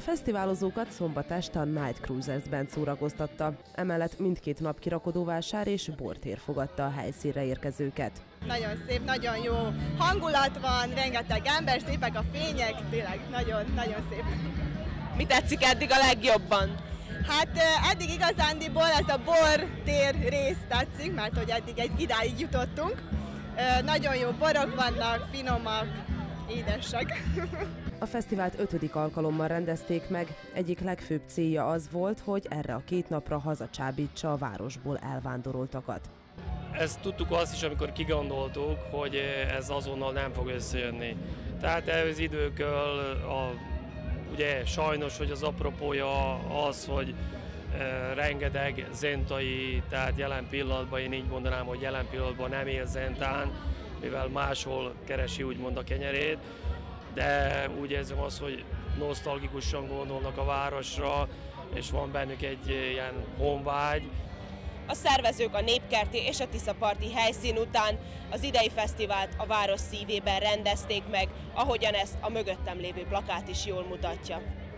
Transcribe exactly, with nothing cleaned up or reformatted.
fesztiválozókat szombat este a Night Cruisers Band szórakoztatta, emellett mindkét nap kirakodóvásár és bortér fogadta a helyszínre érkezőket. Nagyon szép, nagyon jó hangulat van, rengeteg ember, szépek a fények, tényleg nagyon-nagyon szép. Mi tetszik eddig a legjobban? Hát eddig igazándiból ez a bortér rész tetszik, mert hogy eddig egy idáig jutottunk. Nagyon jó borok vannak, finomak, édesek. A fesztivált ötödik alkalommal rendezték meg, egyik legfőbb célja az volt, hogy erre a két napra hazacsábítsa a városból elvándoroltakat. Ezt tudtuk azt is, amikor kigondoltuk, hogy ez azonnal nem fog összejönni. Tehát az időkkel, a, ugye sajnos, hogy az apropója az, hogy e, rengeteg zentai, tehát jelen pillanatban én így mondanám, hogy jelen pillanatban nem él zentán, mivel máshol keresi úgymond a kenyerét, de úgy érzem azt, hogy nosztalgikusan gondolnak a városra, és van bennük egy ilyen honvágy. A szervezők a Népkerti és a Tiszaparti helyszín után az idei fesztivált a város szívében rendezték meg, ahogyan ezt a mögöttem lévő plakát is jól mutatja.